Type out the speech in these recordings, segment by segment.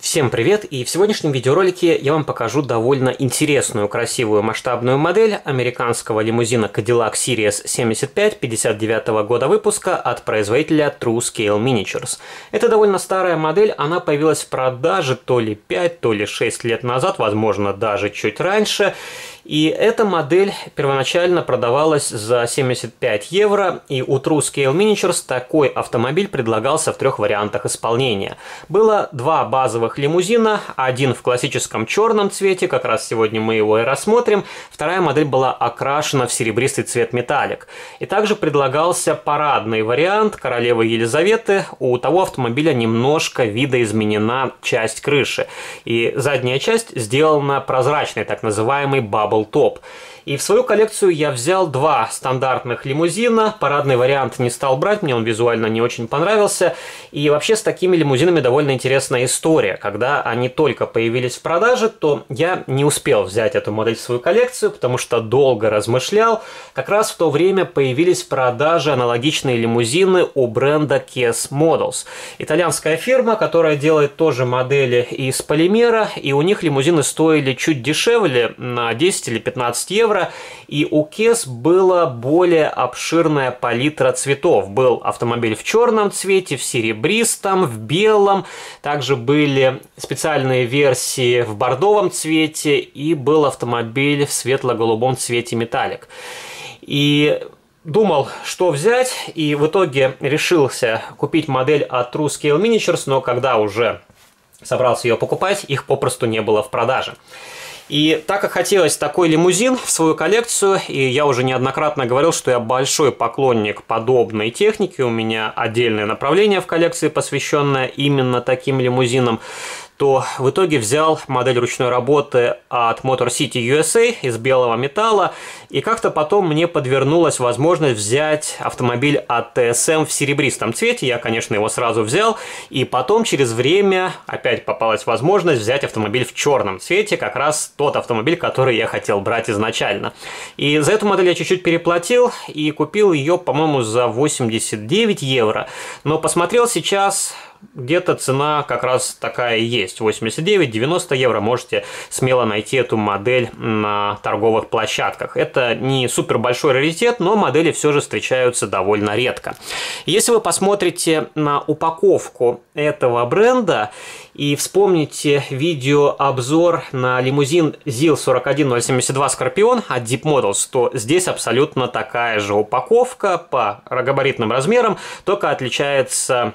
Всем привет! И в сегодняшнем видеоролике я вам покажу довольно интересную, красивую, масштабную модель американского лимузина Cadillac Series 75 59 года выпуска от производителя TruScale Miniatures. Это довольно старая модель, она появилась в продаже то ли 5, то ли 6 лет назад, возможно даже чуть раньше. И эта модель первоначально продавалась за 75 евро, и у TruScale Miniatures такой автомобиль предлагался в трех вариантах исполнения. Было два базовых лимузина, один в классическом черном цвете, как раз сегодня мы его и рассмотрим, вторая модель была окрашена в серебристый цвет металлик. И также предлагался парадный вариант королевы Елизаветы, у того автомобиля немножко видоизменена часть крыши, и задняя часть сделана прозрачной, так называемый bubble top. И в свою коллекцию я взял два стандартных лимузина. Парадный вариант не стал брать, мне он визуально не очень понравился. И вообще с такими лимузинами довольно интересная история. Когда они только появились в продаже, то я не успел взять эту модель в свою коллекцию, потому что долго размышлял. Как раз в то время появились в продаже аналогичные лимузины у бренда Kes Models. Итальянская фирма, которая делает тоже модели из полимера, и у них лимузины стоили чуть дешевле, на 10 или 15 евро. И у Kes была более обширная палитра цветов. Был автомобиль в черном цвете, в серебристом, в белом. Также были специальные версии в бордовом цвете. И был автомобиль в светло-голубом цвете металлик. И думал, что взять. И в итоге решился купить модель от TruScale Miniatures. Но когда уже собрался ее покупать, их попросту не было в продаже. И так как хотелось такой лимузин в свою коллекцию, и я уже неоднократно говорил, что я большой поклонник подобной техники, у меня отдельное направление в коллекции, посвященное именно таким лимузинам, то в итоге взял модель ручной работы от Motor City USA из белого металла, и как-то потом мне подвернулась возможность взять автомобиль от TSM в серебристом цвете. Я, конечно, его сразу взял, и потом через время опять попалась возможность взять автомобиль в черном цвете, как раз тот автомобиль, который я хотел брать изначально. И за эту модель я чуть-чуть переплатил и купил ее, по-моему, за 89 евро. Но посмотрел сейчас, где-то цена как раз такая и есть. 89-90 евро можете смело найти эту модель на торговых площадках. Это не супер большой раритет, но модели все же встречаются довольно редко. Если вы посмотрите на упаковку этого бренда и вспомните видеообзор на лимузин ZIL 41072 Scorpion от Deep Models, то здесь абсолютно такая же упаковка по габаритным размерам, только отличается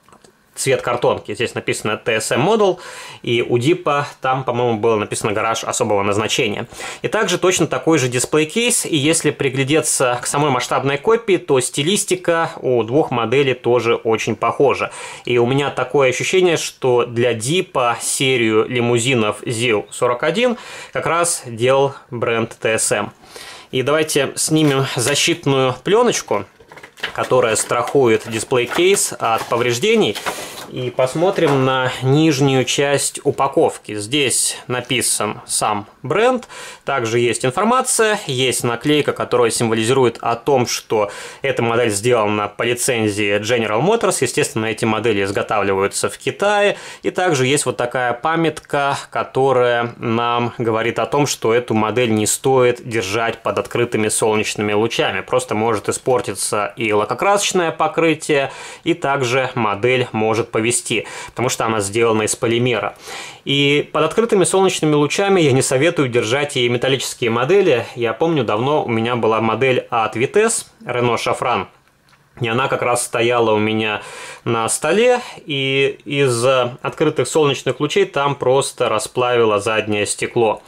цвет картонки. Здесь написано TSM Model, и у Дипа там, по-моему, было написано гараж особого назначения. И также точно такой же дисплей-кейс, и если приглядеться к самой масштабной копии, то стилистика у двух моделей тоже очень похожа. И у меня такое ощущение, что для Дипа серию лимузинов ZIL 41 как раз делал бренд TSM. И давайте снимем защитную пленочку, которая страхует дисплей-кейс от повреждений, и посмотрим на нижнюю часть упаковки. Здесь написан сам бренд, также есть информация, есть наклейка, которая символизирует о том, что эта модель сделана по лицензии General Motors. Естественно, эти модели изготавливаются в Китае, и также есть вот такая памятка, которая нам говорит о том, что эту модель не стоит держать под открытыми солнечными лучами, просто может испортиться и лакокрасочное покрытие, и также модель может повести, потому что она сделана из полимера. И под открытыми солнечными лучами я не советую держать и металлические модели. Я помню, давно у меня была модель от Vitesse, Renault Safran, и она как раз стояла у меня на столе, и из открытых солнечных лучей там просто расплавило заднее стекло.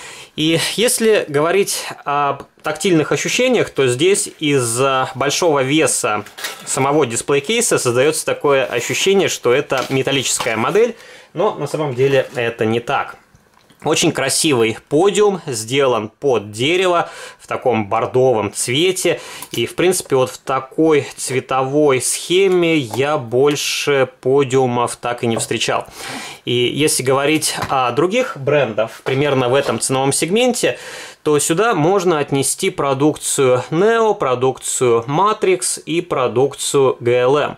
И если говорить об тактильных ощущениях, то здесь из-за большого веса самого дисплей-кейса создается такое ощущение, что это металлическая модель, но на самом деле это не так. Очень красивый подиум, сделан под дерево в таком бордовом цвете. И, в принципе, вот в такой цветовой схеме я больше подиумов так и не встречал. И если говорить о других брендах, примерно в этом ценовом сегменте, то сюда можно отнести продукцию Neo, продукцию Matrix и продукцию GLM.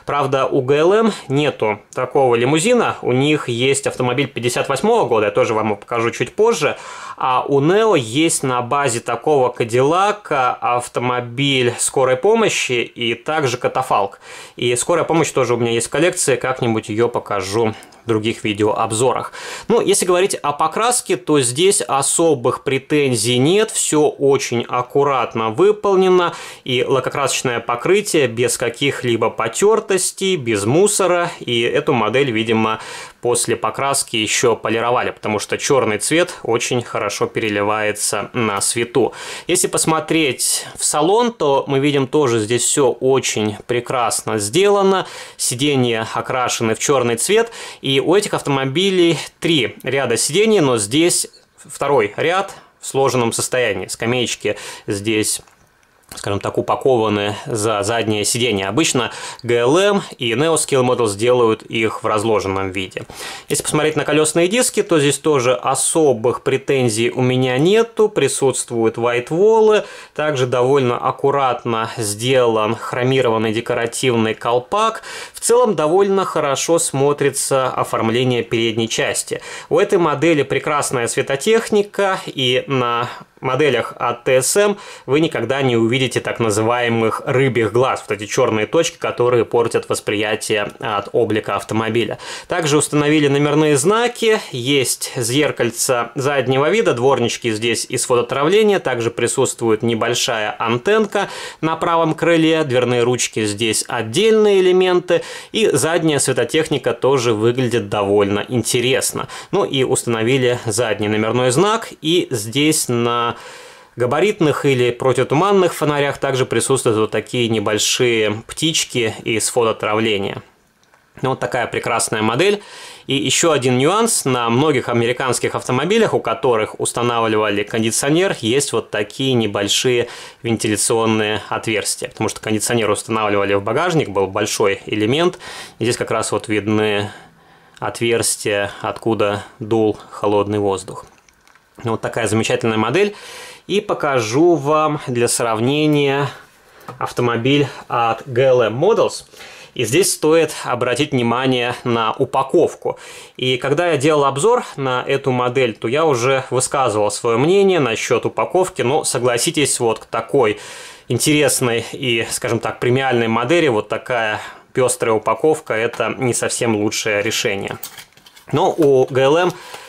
Правда, у GLM нету такого лимузина, у них есть автомобиль 58 года, я тоже вам его покажу чуть позже, а у NEO есть на базе такого Кадиллака автомобиль скорой помощи и также катафалк. И скорая помощь тоже у меня есть в коллекции, как-нибудь ее покажу в других видеообзорах. Ну, если говорить о покраске, то здесь особых претензий нет, все очень аккуратно выполнено, и лакокрасочное покрытие без каких-либо потертостей, без мусора, и эту модель, видимо, после покраски еще полировали, потому что черный цвет очень хорошо переливается на свету. Если посмотреть в салон, то мы видим тоже здесь все очень прекрасно сделано, сиденья окрашены в черный цвет, и у этих автомобилей 3 ряда сидений, но здесь второй ряд в сложенном состоянии. Скамеечки здесь, скажем так, упакованы за заднее сиденье. Обычно GLM и NEO Scale Models делают их в разложенном виде. Если посмотреть на колесные диски, то здесь тоже особых претензий у меня нету. Присутствуют white-wall, также довольно аккуратно сделан хромированный декоративный колпак. В целом довольно хорошо смотрится оформление передней части. У этой модели прекрасная светотехника, и на моделях от TSM вы никогда не увидите так называемых рыбьих глаз, вот эти черные точки, которые портят восприятие от облика автомобиля. Также установили номерные знаки, есть зеркальца заднего вида, дворнички здесь из фототравления, также присутствует небольшая антенка на правом крыле, дверные ручки здесь отдельные элементы, и задняя светотехника тоже выглядит довольно интересно. Ну и установили задний номерной знак, и здесь на габаритных или противотуманных фонарях также присутствуют вот такие небольшие птички из фототравления. Ну, вот такая прекрасная модель. И еще один нюанс: на многих американских автомобилях, у которых устанавливали кондиционер, есть вот такие небольшие вентиляционные отверстия, потому что кондиционер устанавливали в багажник, был большой элемент, и здесь как раз вот видны отверстия, откуда дул холодный воздух. Вот такая замечательная модель. И покажу вам для сравнения автомобиль от GLM Models. И здесь стоит обратить внимание на упаковку. И когда я делал обзор на эту модель, то я уже высказывал свое мнение насчет упаковки. Но согласитесь, вот к такой интересной и, скажем так, премиальной модели вот такая пестрая упаковка — это не совсем лучшее решение. Но у GLM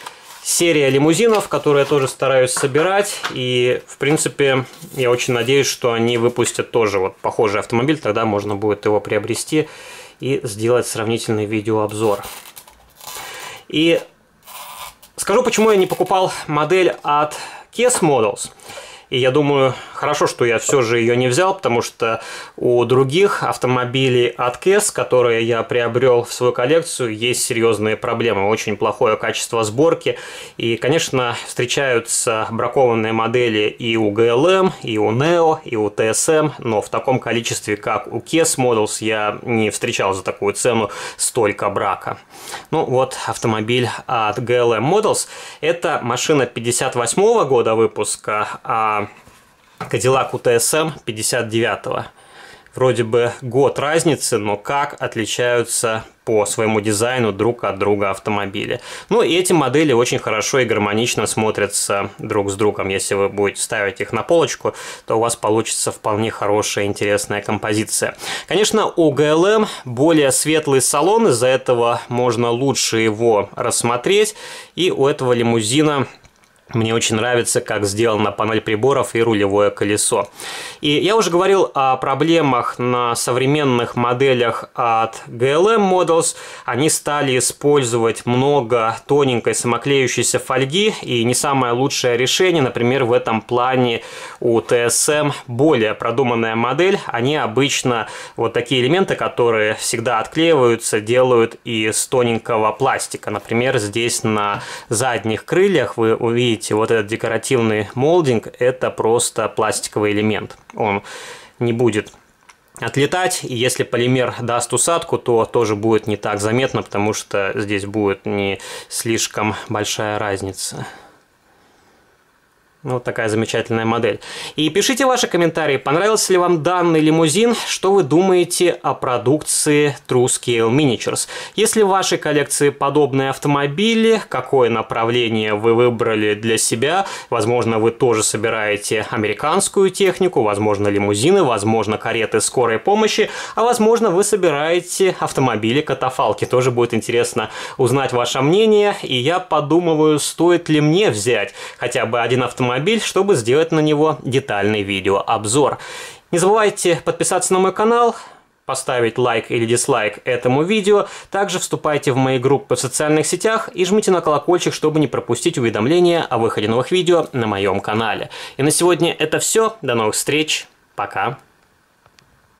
серия лимузинов, которые я тоже стараюсь собирать, и, в принципе, я очень надеюсь, что они выпустят тоже вот похожий автомобиль, тогда можно будет его приобрести и сделать сравнительный видеообзор. И скажу, почему я не покупал модель от KES Models. И я думаю, хорошо, что я все же ее не взял, потому что у других автомобилей от KES, которые я приобрел в свою коллекцию, есть серьезные проблемы. Очень плохое качество сборки. И, конечно, встречаются бракованные модели и у GLM, и у NEO, и у TSM, но в таком количестве, как у KES Models, я не встречал за такую цену столько брака. Ну вот автомобиль от GLM Models. Это машина 58 года выпуска, а Cadillac TSM 59-го. Вроде бы год разницы, но как отличаются по своему дизайну друг от друга автомобили. Ну и эти модели очень хорошо и гармонично смотрятся друг с другом. Если вы будете ставить их на полочку, то у вас получится вполне хорошая, интересная композиция. Конечно, у GLM более светлый салон, из-за этого можно лучше его рассмотреть. И у этого лимузина мне очень нравится, как сделана панель приборов и рулевое колесо. И я уже говорил о проблемах на современных моделях от GLM Models. Они стали использовать много тоненькой самоклеющейся фольги, и не самое лучшее решение. Например, в этом плане у TSM более продуманная модель. Они обычно вот такие элементы, которые всегда отклеиваются, делают из тоненького пластика. Например, здесь на задних крыльях вы увидите вот этот декоративный молдинг, это просто пластиковый элемент. Он не будет отлетать, и если полимер даст усадку, то тоже будет не так заметно, потому что здесь будет не слишком большая разница. Вот такая замечательная модель. И пишите ваши комментарии, понравился ли вам данный лимузин, что вы думаете о продукции TrueScale Miniatures. Если в вашей коллекции подобные автомобили, какое направление вы выбрали для себя? Возможно, вы тоже собираете американскую технику, возможно, лимузины, возможно, кареты скорой помощи, а возможно, вы собираете автомобили-катафалки. Тоже будет интересно узнать ваше мнение, и я подумываю, стоит ли мне взять хотя бы один автомобиль, чтобы сделать на него детальный видеообзор. Не забывайте подписаться на мой канал, поставить лайк или дизлайк этому видео. Также вступайте в мои группы в социальных сетях и жмите на колокольчик, чтобы не пропустить уведомления о выходе новых видео на моем канале. И на сегодня это все. До новых встреч. Пока.